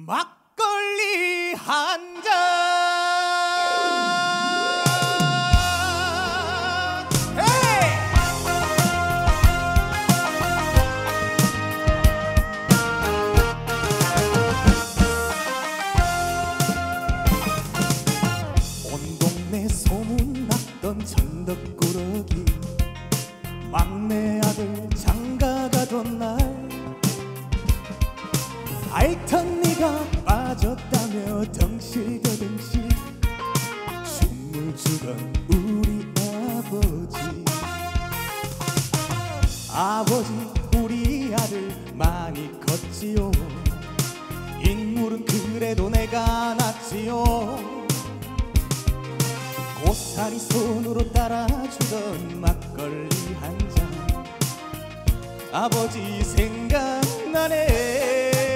막걸리 한 잔. 온 동네 소문났던 천덕꾸러기, 막내 아들 장가가던 날 알턴 네가 빠졌다며 덩실더덩실 춤을 추던 우리 아버지 우리 아들 많이 컸지요. 인물은 그래도 내가 낫지요. 고사리 손으로 따라주던 막걸리 한 잔, 아버지 생각나네.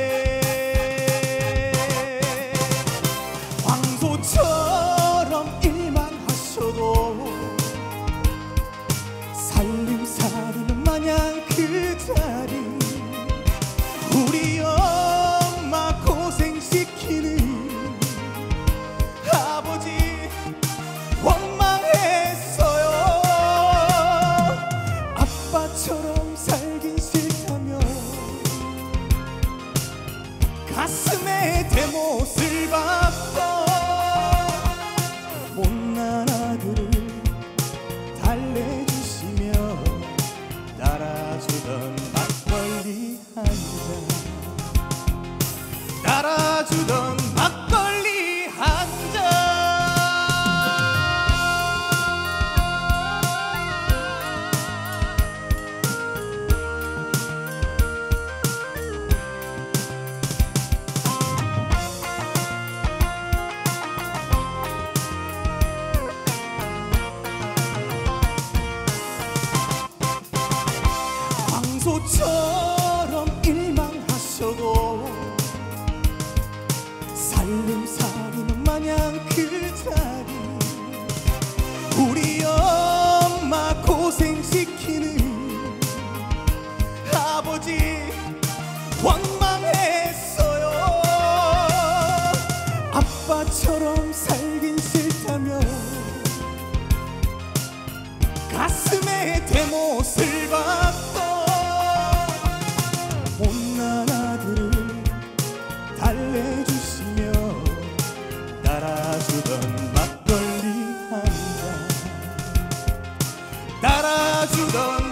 황소처럼 일만 하셔도 살림살이는 마냥 그 자리, 우리 엄마 고생시키는 아버지 원망했어요. 아빠처럼 살긴 싫다며 가슴에 대못을 박고 못난 아들을 달래주시며 따라주던 막걸리 한 잔, 따라주던 막걸리 한 잔. 황소처럼 일만 하셔도 살림살이는 마냥 그 자리, 우리 엄마 고생시키는 아버지 원망했어요. 아빠처럼 살긴 싫다며 가슴에 대못을 박고 못난 아들을 달래주시며 따라주던 막걸리 한 잔, 따라주던